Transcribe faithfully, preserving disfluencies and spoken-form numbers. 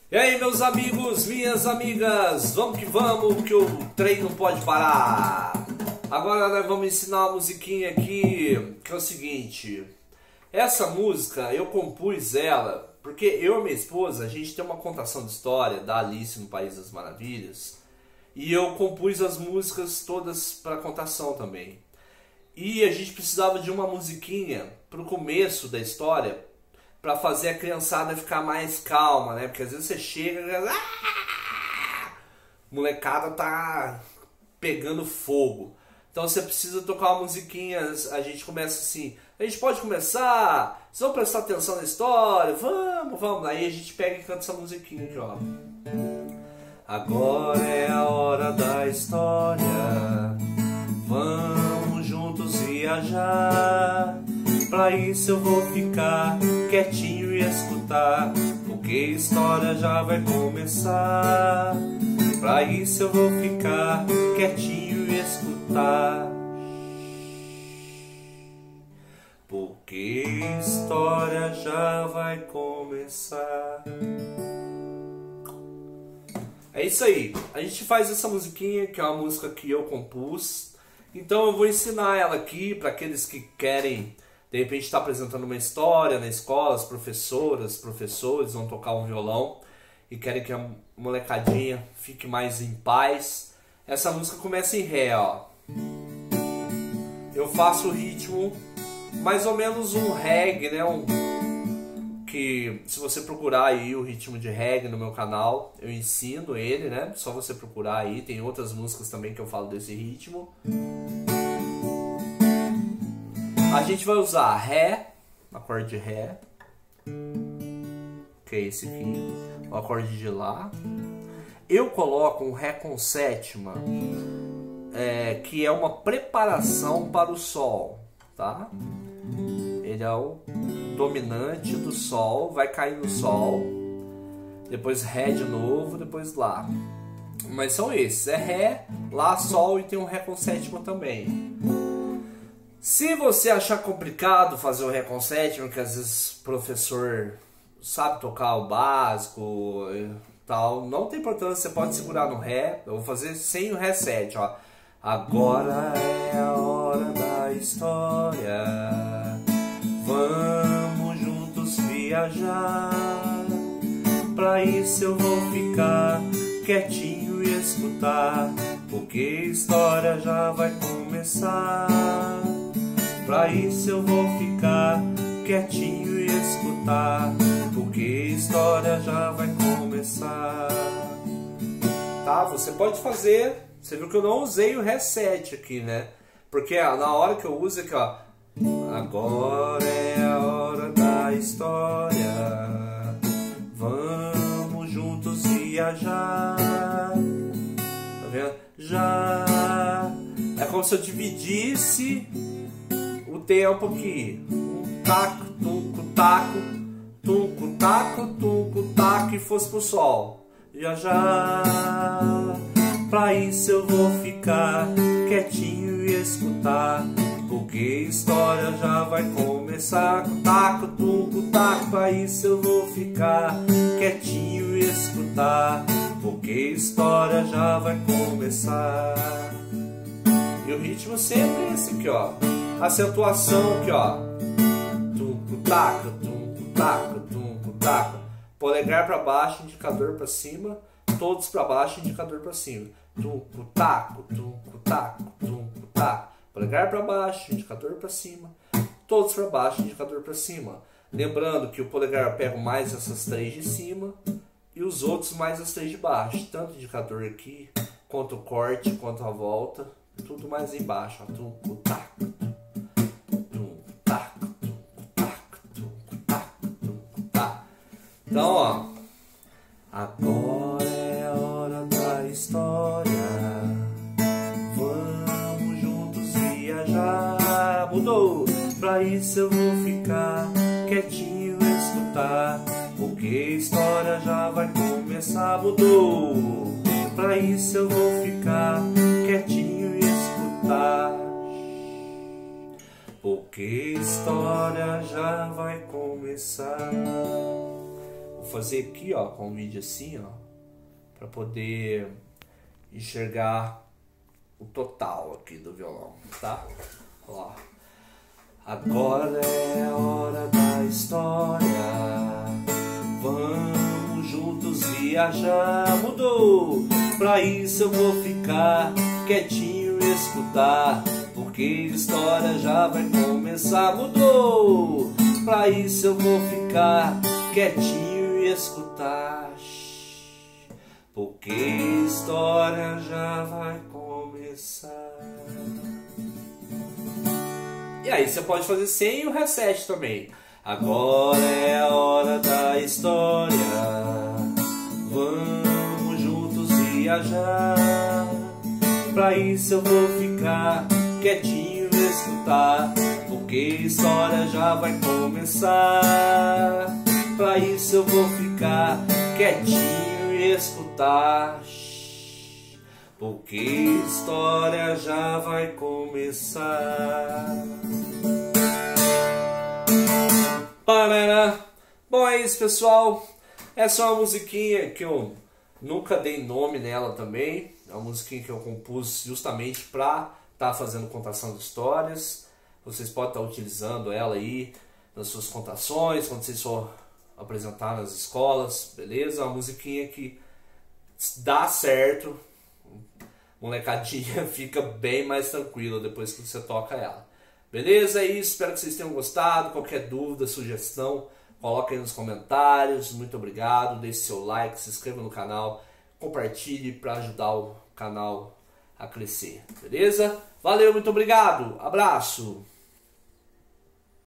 E aí, meus amigos, minhas amigas, vamos que vamos, que o trem não pode parar. Agora nós vamos ensinar uma musiquinha aqui, que é o seguinte. Essa música, eu compus ela, porque eu e minha esposa, a gente tem uma contação de história da Alice no País das Maravilhas. E eu compus as músicas todas para contação também. E a gente precisava de uma musiquinha pro começo da história, para fazer a criançada ficar mais calma, né? Porque às vezes você chega e... Ah! Molecada tá pegando fogo. Então você precisa tocar uma musiquinha. A gente começa assim. A gente pode começar. Vocês vão prestar atenção na história? Vamos, vamos. Aí a gente pega e canta essa musiquinha aqui, ó. Agora é a hora da história. Vamos juntos viajar. Pra isso eu vou ficar quietinho e escutar, porque a história já vai começar. Pra isso eu vou ficar quietinho e escutar, porque a história já vai começar. É isso aí, a gente faz essa musiquinha, que é uma música que eu compus. Então eu vou ensinar ela aqui para aqueles que querem... De repente está apresentando uma história na escola, as professoras, professores vão tocar um violão e querem que a molecadinha fique mais em paz. Essa música começa em Ré, ó. Eu faço o ritmo mais ou menos um reggae, né? Um, que se você procurar aí o ritmo de reggae no meu canal, eu ensino ele, né? Só você procurar aí, tem outras músicas também que eu falo desse ritmo. A gente vai usar Ré, acorde de Ré, que é esse aqui, o acorde de Lá. Eu coloco um Ré com sétima, é, que é uma preparação para o Sol, tá? Ele é o dominante do Sol, vai cair no Sol, depois Ré de novo, depois Lá. Mas são esses, é Ré, Lá, Sol e tem um Ré com sétima também. Se você achar complicado fazer o Ré com sétima, que às vezes o professor sabe tocar o básico e tal, não tem importância, você pode segurar no Ré. Eu vou fazer sem o Ré sete, ó. Agora é a hora da história, vamos juntos viajar. Pra isso eu vou ficar quietinho e escutar, porque a história já vai começar. Pra isso eu vou ficar quietinho e escutar, porque a história já vai começar. Tá, você pode fazer. Você viu que eu não usei o Ré sete aqui, né? Porque ó, na hora que eu uso aqui, ó. Agora é a hora da história, vamos juntos viajar. Tá vendo? Já. É como se eu dividisse o tempo aqui. Um taco, tunco, taco, tunco, taco, tunco, taco, e fosse pro Sol. Já já. Pra isso eu vou ficar quietinho e escutar, porque a história já vai começar. Taco, tunco, taco, pra isso eu vou ficar quietinho e escutar, porque a história já vai começar. E o ritmo sempre é esse aqui, ó. Acentuação aqui, ó. Tunco, taco, tunco, taco, tunco, taco. Polegar para baixo, indicador para cima. Todos para baixo, indicador para cima. Tunco, taco, tunco, taco, tunco, taco. Polegar para baixo, indicador para cima. Todos para baixo, indicador para cima. Lembrando que o polegar eu pego mais essas três de cima e os outros mais as três de baixo. Tanto o indicador aqui, quanto o corte, quanto a volta. Tudo mais embaixo, ó. Tunco, taco, tunco, taco, tunco, taco, tunco, taco, tunco, taco. Então, ó. Agora é a hora da história, vamos juntos viajar. Mudou! Pra isso eu vou ficar quietinho e escutar, porque a história já vai começar. Mudou! Pra isso eu vou ficar quietinho e escutar, porque a história já vai começar. Vou Vou fazer aqui, ó, com o vídeo assim, ó, para poder enxergar o total aqui do violão, tá? Ó. Agora é a hora da história, vamos juntos viajar. Mudou, pra isso eu vou ficar quietinho e escutar, porque a história já vai começar. Mudou, pra isso eu vou ficar quietinho e escutar, porque a história já vai começar. E aí você pode fazer sem o reset também. Agora é a hora da história, vamos juntos viajar. Pra isso eu vou ficar quietinho e escutar, porque a história já vai começar. Pra isso eu vou ficar quietinho e escutar, porque a história já vai começar. Parará. Bom, é isso, pessoal. Essa é uma musiquinha que eu nunca dei nome nela também. É uma musiquinha que eu compus justamente para estar tá fazendo contação de histórias. Vocês podem estar tá utilizando ela aí nas suas contações, quando vocês for apresentar nas escolas, beleza? É uma musiquinha que dá certo. Molecadinha fica bem mais tranquila depois que você toca ela. Beleza? É isso. Espero que vocês tenham gostado. Qualquer dúvida, sugestão, coloque aí nos comentários. Muito obrigado. Deixe seu like, se inscreva no canal, compartilhe para ajudar o canal a crescer. Beleza? Valeu, muito obrigado. Abraço.